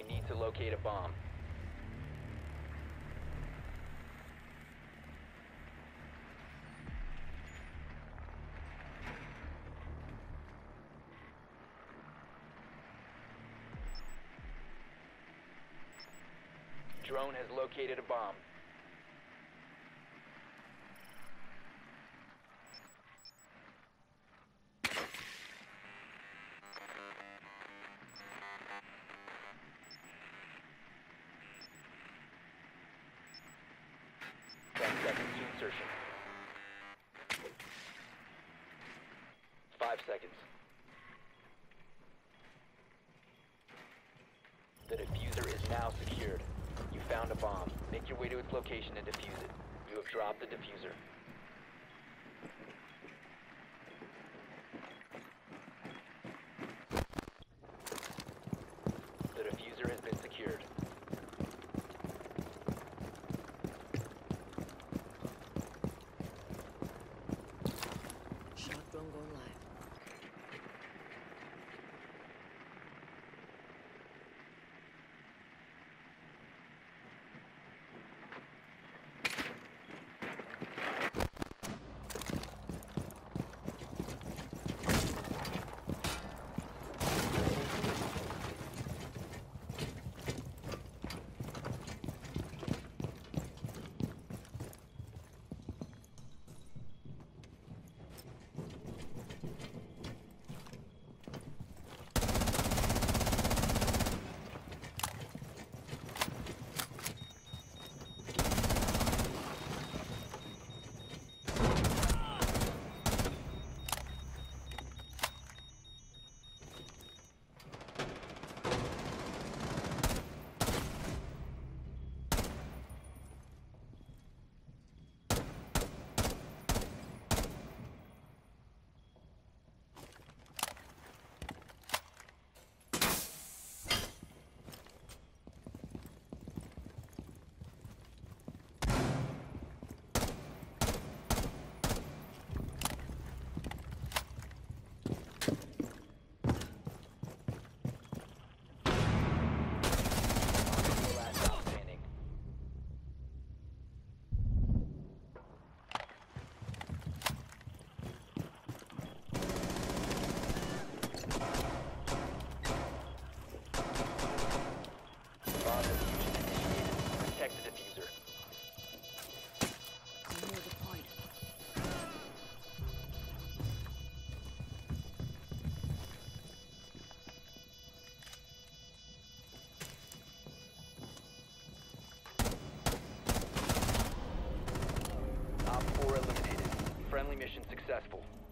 You need to locate a bomb. Drone has located a bomb. Seconds to insertion. 5 seconds. The diffuser is now secured. You found a bomb. Make your way to its location and defuse it. You have dropped the diffuser. The diffuser has been secured. Shock drone going live. Protect the diffuser. Near the point. Op 4 eliminated. Friendly mission successful.